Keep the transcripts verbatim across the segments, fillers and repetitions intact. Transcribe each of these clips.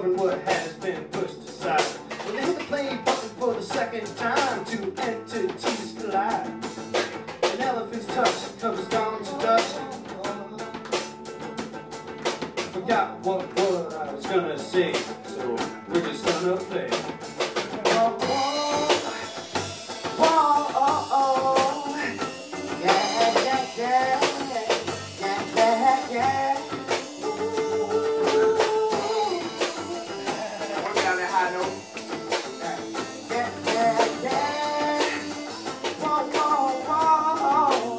discovering what has been pushed aside. When they hit the play button for the second time, two entities collide. An elephant's touch comes down to dust. Forgot what word I was gonna say, so we're just gonna play. Whoa, whoa, whoa, oh, oh. Yeah, yeah, yeah, yeah, yeah, yeah. We're down that high note. Yeah, yeah, yeah. Whoa, whoa, whoa,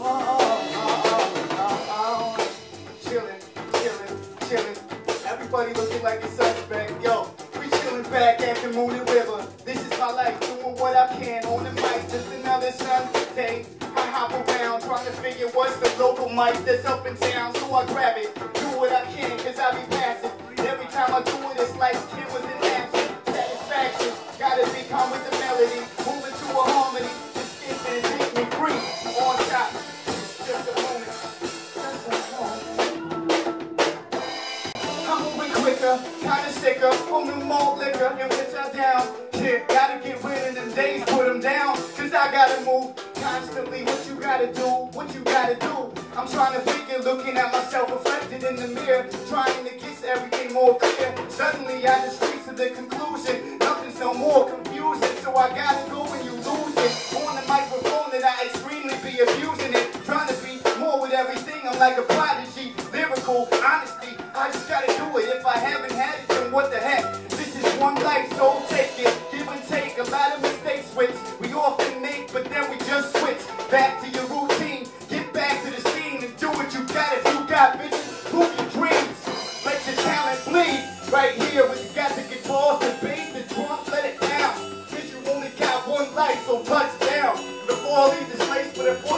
oh, oh, oh. Chillin', chillin', chillin'. Everybody looking like a suspect. Yo, we chillin' back at the Moon and River. This is my life, doing what I can on the mic. Just another Sunday. I hop around trying to figure what's the local mic that's up in town. So I grab it, do what I can, cause I be passing. Every time I do it, it's like kid was in action. Satisfaction, gotta be calm with the melody. Moving to a harmony, just skip and take me free. On top, just a moment. Just a moment. I'm moving quicker, kinda sicker, on the malt liquor, and which I down. Yeah, gotta get rid of them days, put them down, cause I gotta move constantly. What you gotta do, what you gotta do. I'm trying to figure, looking at myself reflected in the mirror, trying to get everything more clear. Suddenly at the streets of the conclusion, nothing's no more confusing, so I gotta go when you lose it. On the microphone that I extremely be abusing it, trying to be more with everything. I'm like a prodigy, lyrical, honesty. I just gotta do it. If I haven't had it, then what the heck? This is one life, so take it. Give and take, a lot of mistakes which we often make, but then we just switch back to your routine. Get back to the scene and do what you got. If you got vision, move your dreams. Let your talent bleed. Right here, when you got the guitars, the bass, the drums, let it down. Cause you only got one life, so touch down. Before I leave this place with a foot.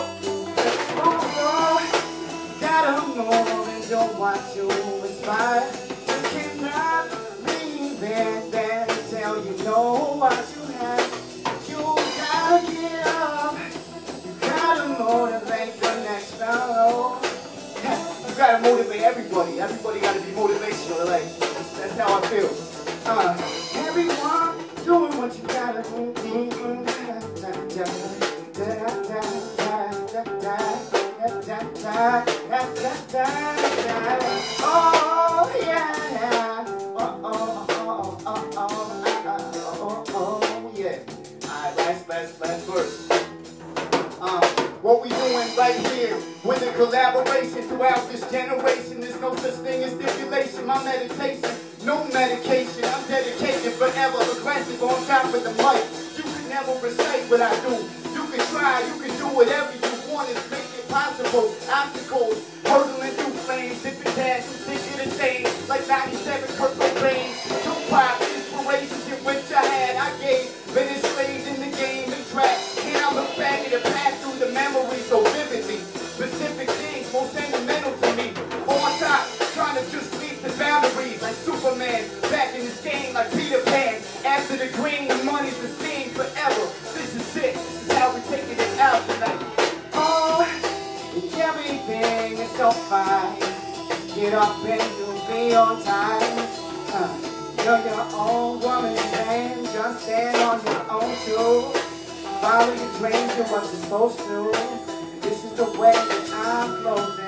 Oh, oh, gotta move and don't watch you aspire. You cannot leave it there until you know what you have. You gotta get up. You gotta motivate the next fellow. You gotta motivate everybody. Everybody gotta be motivational. Like that's, that's how I feel. Uh, everyone doing what you gotta do. Oh yeah. Oh oh oh oh oh oh oh yeah. Alright, last last last verse. Um, what we doing right here with the collaboration throughout this generation. There's no such thing as stipulation. My meditation, no medication. I'm dedicated forever, aggressive on top of the mic. You can never recite what I do. You can try, you can do whatever you want. It's make it possible. Obstacles, hurdling through flames, different paths, thinking the same. Like ninety-seven Kurt Cobain. Tupac, inspirations in which I had, I gave. Been enslaved in the game and track. And I look back at the past through the memory so vividly. Specific things most sentimental to me. On top, trying to just leave the boundaries like Superman. Back in this game like Peter Pan. After the green, the money's the same forever. This is it. This is how we're taking it out tonight. Oh, everything is so fine. Get up and you'll be on time. Uh, you're your own woman's man. Just stand on your own shoes. Follow your dreams, do what you're supposed to. This is the way that I'm closing.